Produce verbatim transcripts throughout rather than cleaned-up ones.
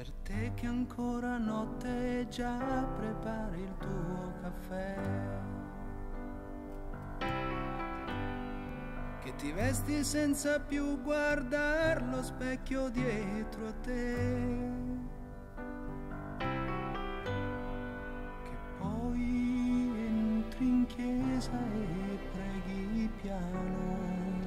Per te che ancora notte e già prepari il tuo caffè, che ti vesti senza più guardare lo specchio dietro a te, che poi entri in chiesa e preghi piano,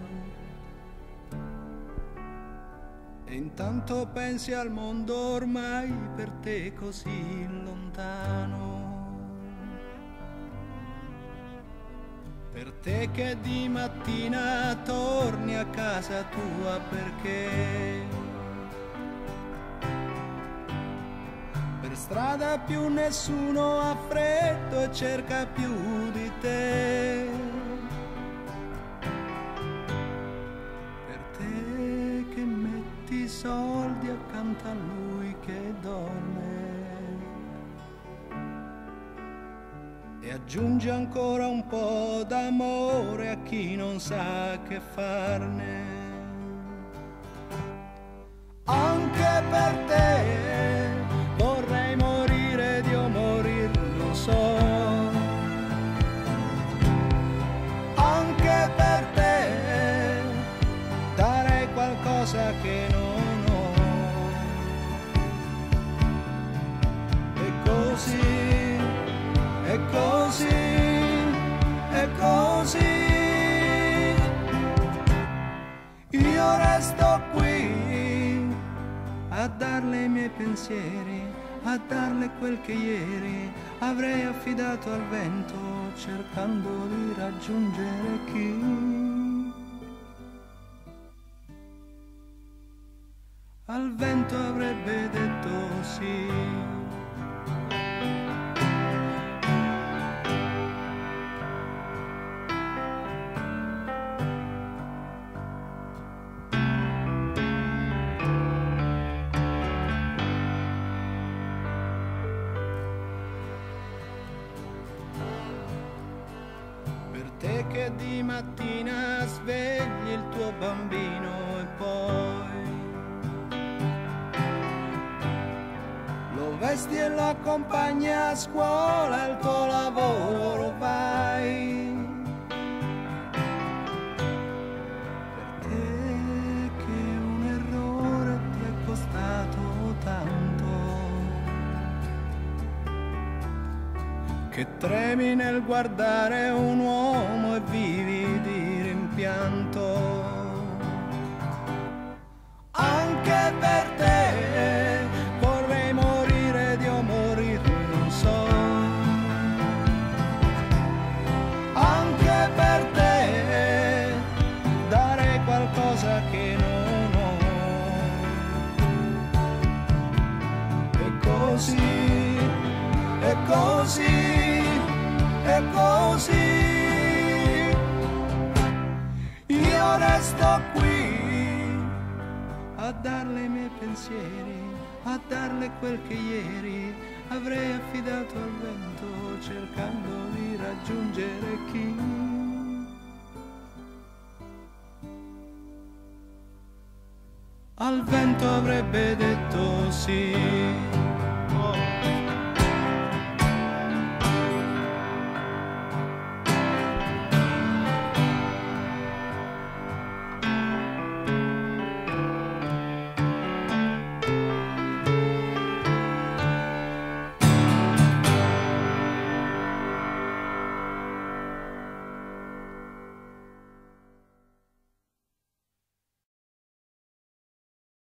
e intanto pensi al mondo ormai per te così lontano. Per te che di mattina torni a casa tua perché per strada più nessuno ha freddo e cerca più di te. Per te che metti soldi accanto a lui che dorme e aggiunge ancora un po' d'amore a chi non sa che farne. Anche per te vorrei morire, Dio morir lo so. Anche per te darei qualcosa che non ho. E così e così, e così, io resto qui a darle i miei pensieri, a darle quel che ieri avrei affidato al vento, cercando di raggiungere chi al vento avrebbe detto sì. Te che di mattina svegli il tuo bambino e poi lo vesti e lo accompagni a scuola, al tuo lavoro vai. Per te che un errore ti è costato tanto, che tremi nel guardare un uomo e vivi di rimpianto. Anche per te vorrei morire, Dio morir non so. Anche per te darei qualcosa che non ho. E così, e così, e così io resto qui a darle i miei pensieri, a darle quel che ieri avrei affidato al vento, cercando di raggiungere chi al vento avrebbe detto sì.